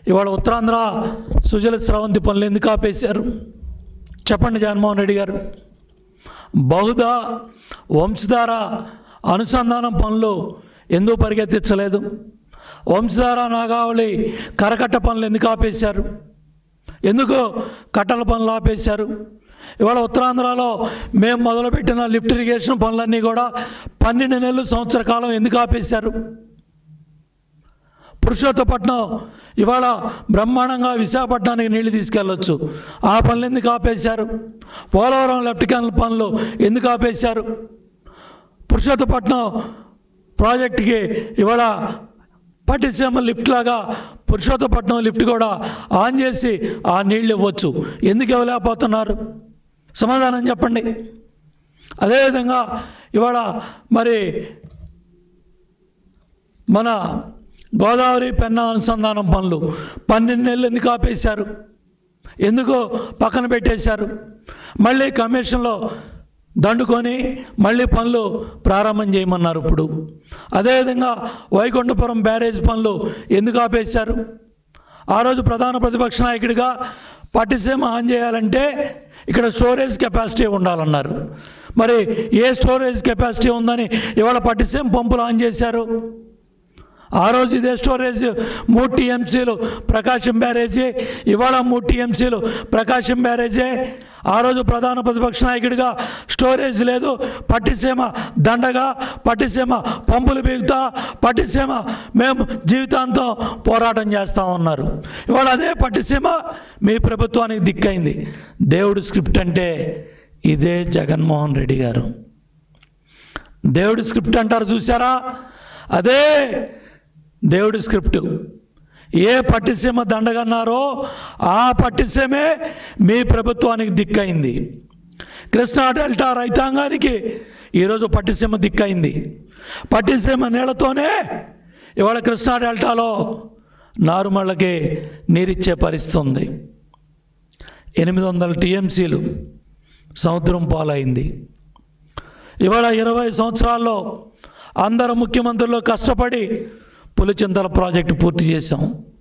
ఇవాళ ఉత్తరాంధ్ర సుజల స్రవంతి పనులు ఎందుకు ఆపేశారు చెప్పండి జగన్మోహన్ రెడ్డి గారు? బహుదా వంశధార అనుసంధానం పనులు ఎందుకు పరిగెత్తించలేదు? వంశధార నాగావళి కరకట్ట పనులు ఎందుకు ఆపేశారు? ఎందుకు కట్టల పనులు ఆపేశారు? ఇవాళ ఉత్తరాంధ్రలో మేము మొదలుపెట్టిన లిఫ్ట్ ఇరిగేషన్ పనులన్నీ కూడా 12 నెలలు సంవత్సర కాలం ఎందుకు ఆపేశారు? పురుషోత్తపట్నం ఇవాళ బ్రహ్మాండంగా విశాఖపట్నానికి నీళ్లు తీసుకెళ్ళొచ్చు, ఆ పనులు ఎందుకు ఆపేశారు? పోలవరం లెఫ్ట్ కెనాల్ పనులు ఎందుకు ఆపేశారు? పురుషోత్తపట్నం ప్రాజెక్టుకి ఇవాళ పట్టిసీమ లిఫ్ట్ లాగా పురుషోత్తపట్నం లిఫ్ట్ కూడా ఆన్ చేసి ఆ నీళ్ళు ఇవ్వచ్చు, ఎందుకు ఇవ్వలేకపోతున్నారు? సమాధానం చెప్పండి. అదేవిధంగా ఇవాళ మరి మన గోదావరి పెన్నా అనుసంధానం పనులు 12 నెలలు ఎందుకు ఆపేశారు? ఎందుకు పక్కన పెట్టేశారు? మళ్ళీ కమిషన్లో దండుకొని మళ్ళీ పనులు ప్రారంభం చేయమన్నారు ఇప్పుడు. అదేవిధంగా వైకుంఠపురం బ్యారేజ్ పనులు ఎందుకు ఆపేశారు? ఆ రోజు ప్రధాన ప్రతిపక్ష నాయకుడిగా పట్టిసీమ ఆన్ చేయాలంటే ఇక్కడ స్టోరేజ్ కెపాసిటీ ఉండాలన్నారు. మరి ఏ స్టోరేజ్ కెపాసిటీ ఉందని ఇవాళ పట్టిసీమ పంపులు ఆన్ చేశారు? ఆ రోజు ఇదే స్టోరేజ్ 3 టీఎంసీలు ప్రకాశం బ్యారేజీ, ఇవాళ 3 టీఎంసీలు ప్రకాశం బ్యారేజే. ఆ రోజు ప్రధాన ప్రతిపక్ష నాయకుడిగా స్టోరేజ్ లేదు, పట్టిసీమ దండగా, పట్టిసీమ పంపులు బిగుతా, పట్టిసీమ మేము జీవితాంతం పోరాటం చేస్తూ ఉన్నారు. ఇవాళ అదే పట్టిసీమ మీ ప్రభుత్వానికి దిక్కైంది. దేవుడి స్క్రిప్ట్ అంటే ఇదే జగన్మోహన్ రెడ్డి గారు. దేవుడి స్క్రిప్ట్ అంటారు చూసారా, అదే దేవుడి స్క్రిప్టు. ఏ పట్టిసీమ దండగన్నారో ఆ పట్టిసీమే మీ ప్రభుత్వానికి దిక్కైంది. కృష్ణా డెల్టా రైతాంగానికి ఈరోజు పట్టిసీమ దిక్కైంది. పట్టిసీమ నీళ్లతోనే ఇవాళ కృష్ణా డెల్టాలో నారుమళ్ళకి నీరిచ్చే పరిస్థితి ఉంది. 800 టీఎంసీలు సముద్రం పాలైంది. ఇవాళ 20 సంవత్సరాల్లో అందరు ముఖ్యమంత్రులు కష్టపడి పులిచింతల ప్రాజెక్టు పూర్తి చేశాం.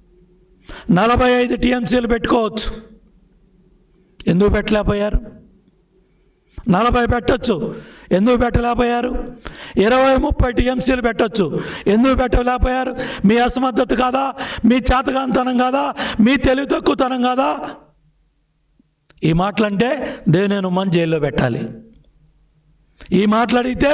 45 టీఎంసీలు పెట్టుకోవచ్చు, ఎందుకు పెట్టలేకపోయారు? 40 పెట్టచ్చు, ఎందుకు పెట్టలేకపోయారు? 20-30 టీఎంసీలు పెట్టచ్చు, ఎందుకు పెట్టలేకపోయారు? మీ అసమర్థత కాదా? మీ చేతకాంతనం కాదా? మీ తెలివి తక్కువతనం కాదా? ఈ మాటలంటే దేవినేని ఉమ్మని జైల్లో పెట్టాలి. ఈ మాట్లాడితే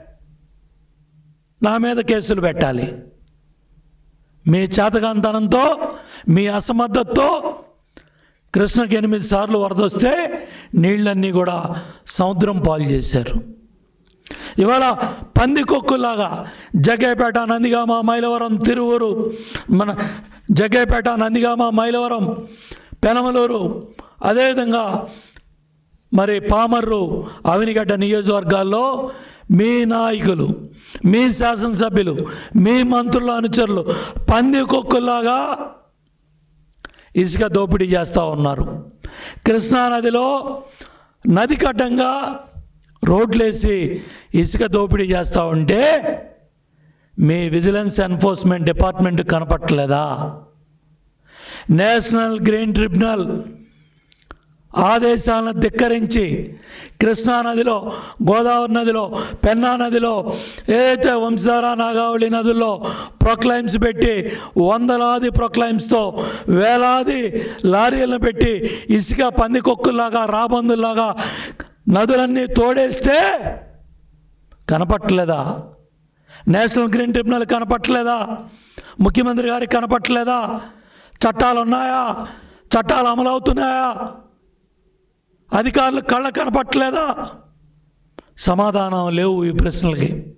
నా మీద కేసులు పెట్టాలి. మీ చేతకాంతనంతో, మీ అసమర్థతతో కృష్ణకి 8 సార్లు వరద వస్తే నీళ్ళన్నీ కూడా సముద్రం పాలు చేశారు. ఇవాళ పందికొక్కులాగా జగ్గైపేట, నందిగామ, మైలవరం, తిరువూరు, మన జగ్గైపేట, నందిగామ, మైలవరం, పెనమలూరు, అదేవిధంగా మరి పామర్రు, అవినిగడ్డ నియోజకవర్గాల్లో మీ నాయకులు, మీ శాసనసభ్యులు, మీ మంత్రుల అనుచరులు పందికొక్కులాగా ఇసుక దోపిడీ చేస్తూ ఉన్నారు. కృష్ణానదిలో నదికడ్డంగా రోడ్లేసి ఇసుక దోపిడీ చేస్తూ ఉంటే మీ విజిలెన్స్ ఎన్ఫోర్స్మెంట్ డిపార్ట్మెంట్ కనపట్టలేదా? నేషనల్ గ్రీన్ ట్రిబ్యునల్ ఆదేశాలను ధిక్కరించి కృష్ణానదిలో, గోదావరి నదిలో, పెన్నా నదిలో, ఏదైతే వంశధార, నాగావళి నదుల్లో ప్రొక్లైమ్స్ పెట్టి వందలాది ప్రొక్లైమ్స్తో వేలాది లారీలను పెట్టి ఇసుక పందికొక్కుల్లాగా, రాబందుల్లాగా నదులన్నీ తోడేస్తే కనపట్టలేదా? నేషనల్ గ్రీన్ ట్రిబ్యునల్ కనపట్టలేదా? ముఖ్యమంత్రి గారికి కనపట్టలేదా? చట్టాలు ఉన్నాయా? చట్టాలు అమలవుతున్నాయా? అధికారులు కళ్ళ కనపట్టలేదా? సమాధానం లేవు ఈ ప్రశ్నలకి.